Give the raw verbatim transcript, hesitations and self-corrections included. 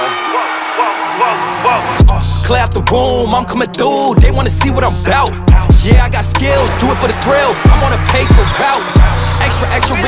Uh, clear out the room, I'm coming through. They wanna see what I'm bout. Yeah, I got skills, do it for the thrill. I'm on a paper route. Extra, extra.